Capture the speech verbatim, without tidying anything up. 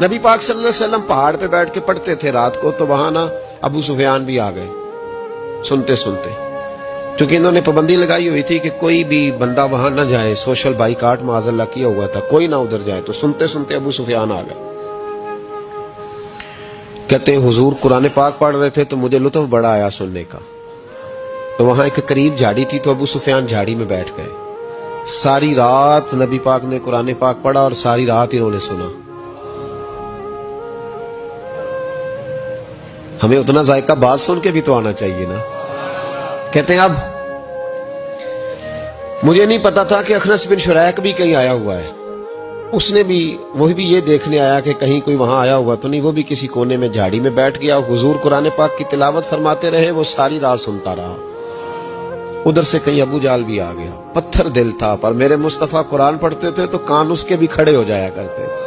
نبی پاک صلی اللہ علیہ وسلم پہاڑ پہ بیٹھ کے پڑھتے تھے رات کو، تو وہاں نا ابو سفیان بھی آ گئے سنتے سنتے، کیونکہ انہوں نے پابندی لگائی ہوئی تھی کہ کوئی بھی بندہ وہاں نہ جائے، سوشل بائیکاٹ معاذ اللہ کیا ہوا تھا، کوئی نہ ادھر جائے، تو سنتے سنتے ابو سفیان آ گئے۔ کہتے ہیں حضور قرآن پاک پڑھ رہے تھے تو مجھے لطف بڑا آیا سننے کا، تو وہاں ایک قریب جھاڑی تھی، تو ابو سفیان جھاڑی میں بیٹھ گئے۔ ساری رات نبی پاک نے قرآن پاک پڑھا اور ساری رات انہوں نے سنا۔ ہمیں اتنا ذائقہ بات سن کے بھی تو آنا چاہیے نا۔ کہتے ہیں اب مجھے نہیں پتا تھا کہ اخنس بن شریک بھی کہیں آیا ہوا ہے، اس نے بھی وہی بھی یہ دیکھنے آیا کہ کہیں کوئی وہاں آیا ہوا تو نہیں، وہ بھی کسی کونے میں جھاڑی میں بیٹھ گیا، حضور قرآن پاک کی تلاوت فرماتے رہے، وہ ساری رات سنتا رہا۔ ادھر سے کہیں ابو جال بھی آ گیا، پتھر دل تھا، پر میرے مصطفیٰ قرآن پڑھتے تھے تو کان اس کے بھی کھڑے ہو جایا کرتے تھے۔